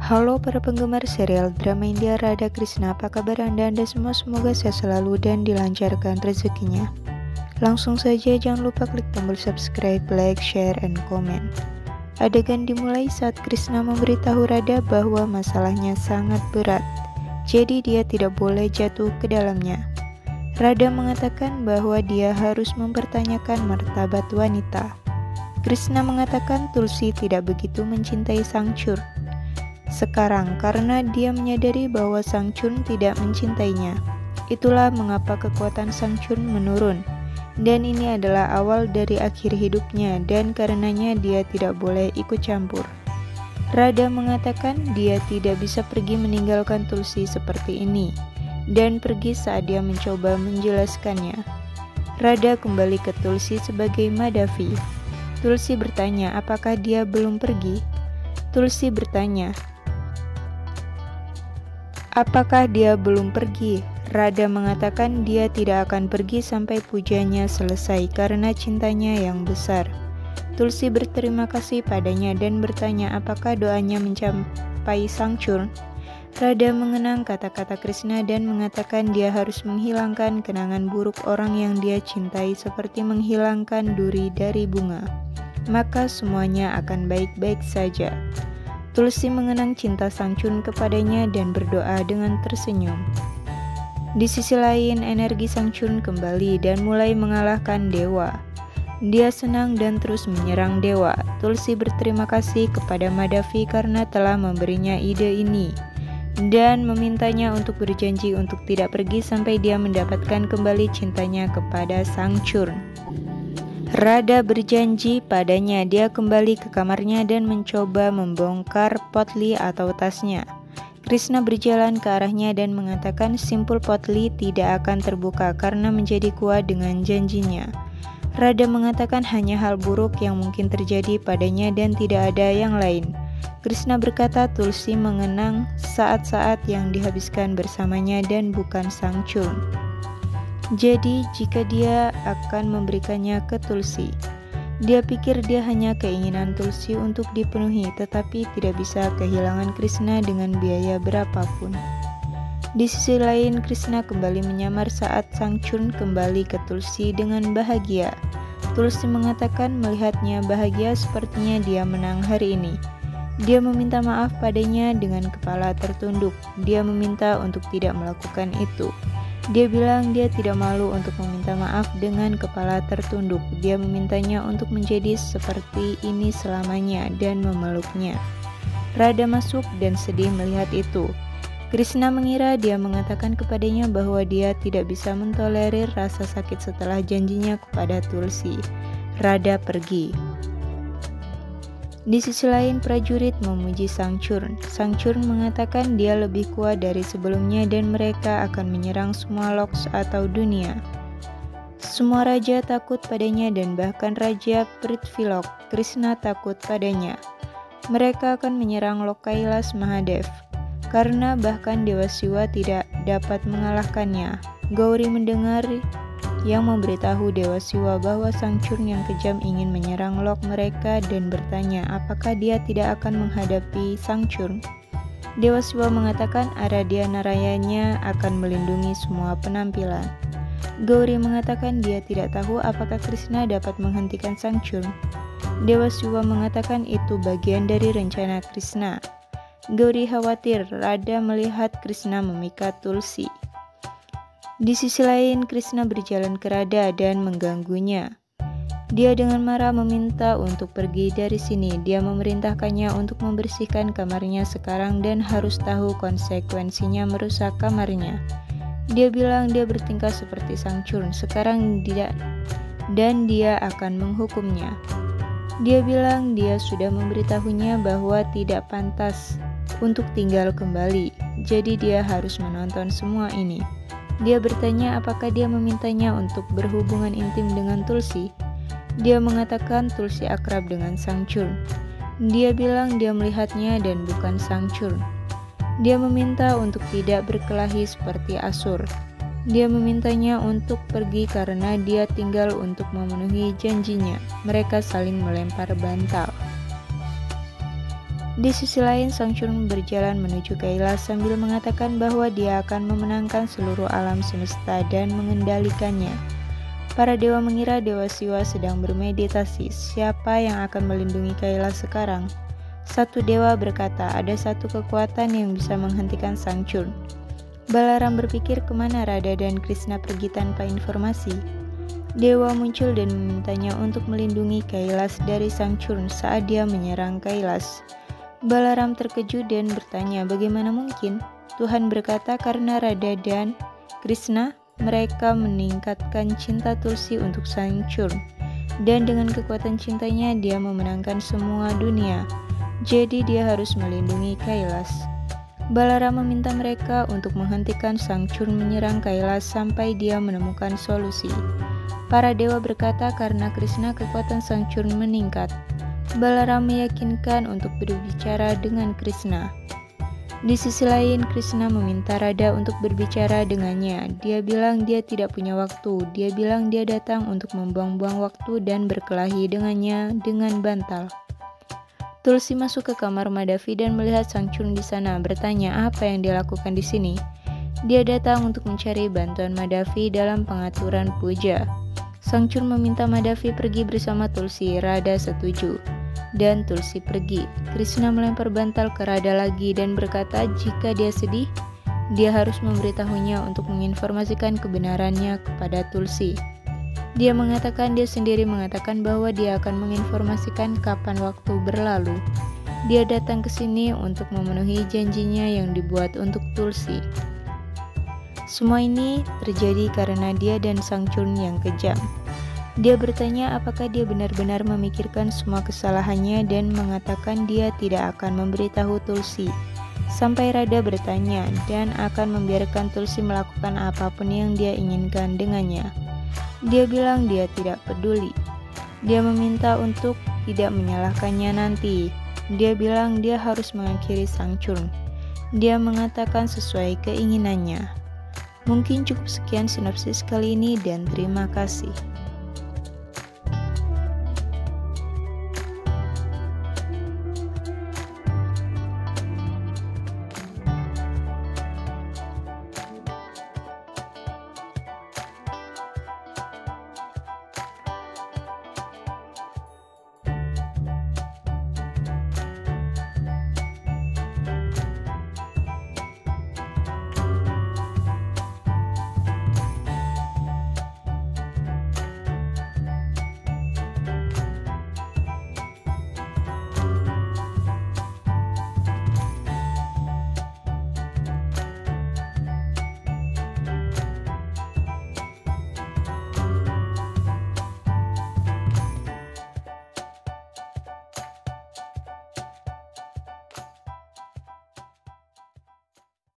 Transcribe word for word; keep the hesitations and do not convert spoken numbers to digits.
Halo para penggemar serial drama India Radha Krishna, apa kabar Anda? Anda semua semoga sehat selalu dan dilancarkan rezekinya. Langsung saja jangan lupa klik tombol subscribe, like, share, and comment. Adegan dimulai saat Krishna memberitahu Radha bahwa masalahnya sangat berat, jadi dia tidak boleh jatuh ke dalamnya. Radha mengatakan bahwa dia harus mempertanyakan martabat wanita. Krishna mengatakan Tulsi tidak begitu mencintai Sangchur sekarang karena dia menyadari bahwa Sangchun tidak mencintainya. Itulah mengapa kekuatan Sangchun menurun, dan ini adalah awal dari akhir hidupnya, dan karenanya dia tidak boleh ikut campur. Radha mengatakan dia tidak bisa pergi meninggalkan Tulsi seperti ini, dan pergi saat dia mencoba menjelaskannya. Radha kembali ke Tulsi sebagai Madhavi. Tulsi bertanya apakah dia belum pergi. Tulsi bertanya, apakah dia belum pergi? Radha mengatakan dia tidak akan pergi sampai pujanya selesai karena cintanya yang besar. Tulsi berterima kasih padanya dan bertanya apakah doanya mencapai Sangchur. Radha mengenang kata-kata Krishna dan mengatakan dia harus menghilangkan kenangan buruk orang yang dia cintai seperti menghilangkan duri dari bunga. Maka semuanya akan baik-baik saja. Tulsi mengenang cinta Sangchun kepadanya dan berdoa dengan tersenyum. Di sisi lain, energi Sangchun kembali dan mulai mengalahkan dewa. Dia senang dan terus menyerang dewa. Tulsi berterima kasih kepada Madhavi karena telah memberinya ide ini dan memintanya untuk berjanji untuk tidak pergi sampai dia mendapatkan kembali cintanya kepada Sangchun. Radha berjanji padanya. Dia kembali ke kamarnya dan mencoba membongkar potli atau tasnya. Krishna berjalan ke arahnya dan mengatakan simpul potli tidak akan terbuka karena menjadi kuat dengan janjinya. Radha mengatakan hanya hal buruk yang mungkin terjadi padanya dan tidak ada yang lain. Krishna berkata Tulsi mengenang saat-saat yang dihabiskan bersamanya dan bukan Sangchun. Jadi jika dia akan memberikannya ke Tulsi, dia pikir dia hanya keinginan Tulsi untuk dipenuhi, tetapi tidak bisa kehilangan Krishna dengan biaya berapapun. Di sisi lain, Krishna kembali menyamar saat Sangchun kembali ke Tulsi dengan bahagia. Tulsi mengatakan melihatnya bahagia sepertinya dia menang hari ini. Dia meminta maaf padanya dengan kepala tertunduk. Dia meminta untuk tidak melakukan itu. Dia bilang dia tidak malu untuk meminta maaf dengan kepala tertunduk. Dia memintanya untuk menjadi seperti ini selamanya dan memeluknya. Radha masuk dan sedih melihat itu. Krishna mengira dia mengatakan kepadanya bahwa dia tidak bisa mentolerir rasa sakit setelah janjinya kepada Tulsi. Radha pergi. Di sisi lain, prajurit memuji Sangchun. Sangchun mengatakan dia lebih kuat dari sebelumnya dan mereka akan menyerang semua loks atau dunia. Semua raja takut padanya dan bahkan Raja Prithvilok, Krishna takut padanya. Mereka akan menyerang Lok Kailas Mahadev karena bahkan Dewa Siwa tidak dapat mengalahkannya. Gauri mendengar yang memberitahu Dewa Siwa bahwa Sangchun yang kejam ingin menyerang Lok mereka dan bertanya apakah dia tidak akan menghadapi Sangchun. Dewa Siwa mengatakan Aradhya Narayanya akan melindungi semua penampilan. Gauri mengatakan dia tidak tahu apakah Krishna dapat menghentikan Sangchun. Dewa Siwa mengatakan itu bagian dari rencana Krishna. Gauri khawatir Radha melihat Krishna memikat Tulsi. Di sisi lain, Krishna berjalan ke Radha dan mengganggunya. Dia dengan marah meminta untuk pergi dari sini. Dia memerintahkannya untuk membersihkan kamarnya sekarang dan harus tahu konsekuensinya merusak kamarnya. Dia bilang dia bertingkah seperti Sangchun sekarang tidak dan dia akan menghukumnya. Dia bilang dia sudah memberitahunya bahwa tidak pantas untuk tinggal kembali. Jadi dia harus menonton semua ini. Dia bertanya apakah dia memintanya untuk berhubungan intim dengan Tulsi. Dia mengatakan Tulsi akrab dengan Sangchun. Dia bilang dia melihatnya dan bukan Sangchun. Dia meminta untuk tidak berkelahi seperti Asur. Dia memintanya untuk pergi karena dia tinggal untuk memenuhi janjinya. Mereka saling melempar bantal. Di sisi lain, Sang Chun berjalan menuju Kailas sambil mengatakan bahwa dia akan memenangkan seluruh alam semesta dan mengendalikannya. Para dewa mengira Dewa Siwa sedang bermeditasi. Siapa yang akan melindungi Kailas sekarang? Satu dewa berkata, ada satu kekuatan yang bisa menghentikan Sang Chun. Balaram berpikir kemana Radha dan Krishna pergi tanpa informasi. Dewa muncul dan memintanya untuk melindungi Kailas dari Sang Chun saat dia menyerang Kailas. Balaram terkejut dan bertanya, bagaimana mungkin? Tuhan berkata karena Radha dan Krishna, mereka meningkatkan cinta Tulsi untuk Sang Chun. Dan dengan kekuatan cintanya dia memenangkan semua dunia. Jadi dia harus melindungi Kailas. Balaram meminta mereka untuk menghentikan Sang Chun menyerang Kailas sampai dia menemukan solusi. Para dewa berkata karena Krishna kekuatan Sang Chun meningkat. Balaram meyakinkan untuk berbicara dengan Krishna. Di sisi lain, Krishna meminta Radha untuk berbicara dengannya. Dia bilang dia tidak punya waktu. Dia bilang dia datang untuk membuang-buang waktu dan berkelahi dengannya dengan bantal. Tulsi masuk ke kamar Madhavi dan melihat Sang Chun di sana, bertanya apa yang dia lakukan di sini. Dia datang untuk mencari bantuan Madhavi dalam pengaturan puja. Sang Chun meminta Madhavi pergi bersama Tulsi. Radha setuju, dan Tulsi pergi. Krishna melempar bantal ke Radha lagi dan berkata jika dia sedih, dia harus memberitahunya untuk menginformasikan kebenarannya kepada Tulsi. Dia mengatakan dia sendiri mengatakan bahwa dia akan menginformasikan kapan waktu berlalu. Dia datang ke sini untuk memenuhi janjinya yang dibuat untuk Tulsi. Semua ini terjadi karena dia dan Sang Chun yang kejam. Dia bertanya apakah dia benar-benar memikirkan semua kesalahannya dan mengatakan dia tidak akan memberitahu Tulsi. Sampai Radha bertanya dan akan membiarkan Tulsi melakukan apapun yang dia inginkan dengannya. Dia bilang dia tidak peduli. Dia meminta untuk tidak menyalahkannya nanti. Dia bilang dia harus mengakhiri Sang Chun. Dia mengatakan sesuai keinginannya. Mungkin cukup sekian sinopsis kali ini dan terima kasih.